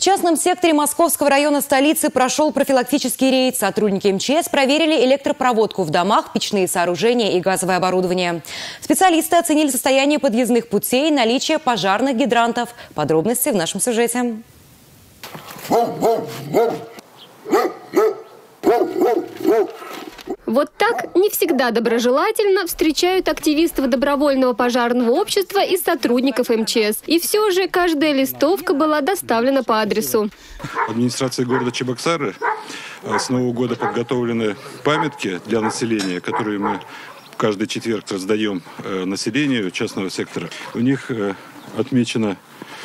частном секторе Московского района столицы прошел профилактический рейд. Сотрудники МЧС проверили электропроводку в домах, печные сооружения и газовое оборудование. Специалисты оценили состояние подъездных путей и наличие пожарных гидрантов. Подробности в нашем сюжете. Вот так не всегда доброжелательно встречают активистов добровольного пожарного общества и сотрудников МЧС. И все же каждая листовка была доставлена по адресу. Администрацией города Чебоксары с Нового года подготовлены памятки для населения, которые мы каждый четверг раздаем населению частного сектора. У них отмечено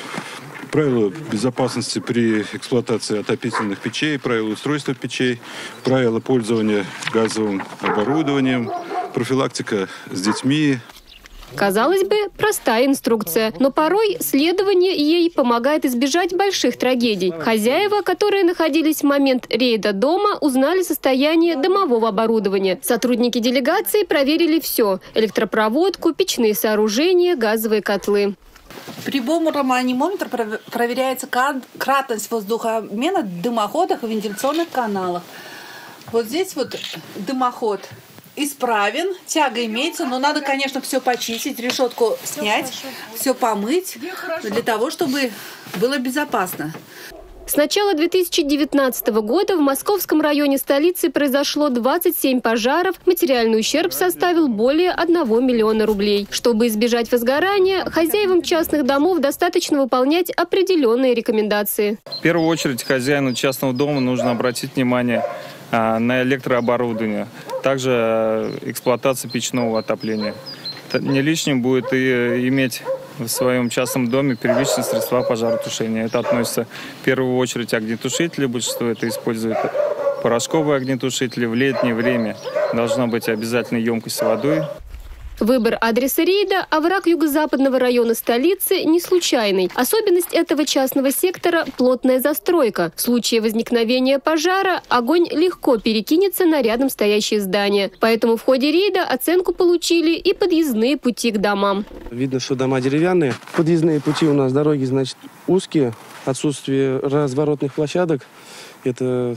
правила безопасности при эксплуатации отопительных печей, правила устройства печей, правила пользования газовым оборудованием, профилактика с детьми. Казалось бы, простая инструкция, но порой следование ей помогает избежать больших трагедий. Хозяева, которые находились в момент рейда дома, узнали состояние домового оборудования. Сотрудники делегации проверили все – электропроводку, печные сооружения, газовые котлы. Прибором анимометра проверяется кратность воздухообмена в дымоходах и вентиляционных каналах. Вот здесь вот дымоход исправен, тяга имеется, но надо, конечно, все почистить, решетку снять, все помыть, для того, чтобы было безопасно. С начала 2019 года в Московском районе столицы произошло 27 пожаров. Материальный ущерб составил более 1 миллиона рублей. Чтобы избежать возгорания, хозяевам частных домов достаточно выполнять определенные рекомендации. В первую очередь хозяину частного дома нужно обратить внимание на электрооборудование, также эксплуатация печного отопления. Не лишним будет и иметь в своем частном доме первичные средства пожаротушения. Это относится в первую очередь огнетушители, большинство это использует порошковые огнетушители. В летнее время должна быть обязательно емкость с водой. Выбор адреса рейда – овраг юго-западного района столицы не случайный. Особенность этого частного сектора – плотная застройка. В случае возникновения пожара огонь легко перекинется на рядом стоящие здания. Поэтому в ходе рейда оценку получили и подъездные пути к домам. Видно, что дома деревянные. Подъездные пути у нас, дороги, значит, узкие. Отсутствие разворотных площадок – это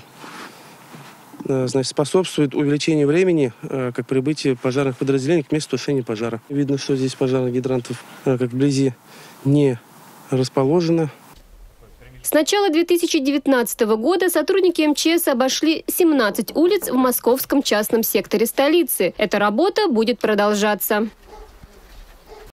способствует увеличению времени как прибытия пожарных подразделений к месту тушения пожара. Видно, что здесь пожарных гидрантов как вблизи не расположено. С начала 2019 года сотрудники МЧС обошли 17 улиц в московском частном секторе столицы. Эта работа будет продолжаться.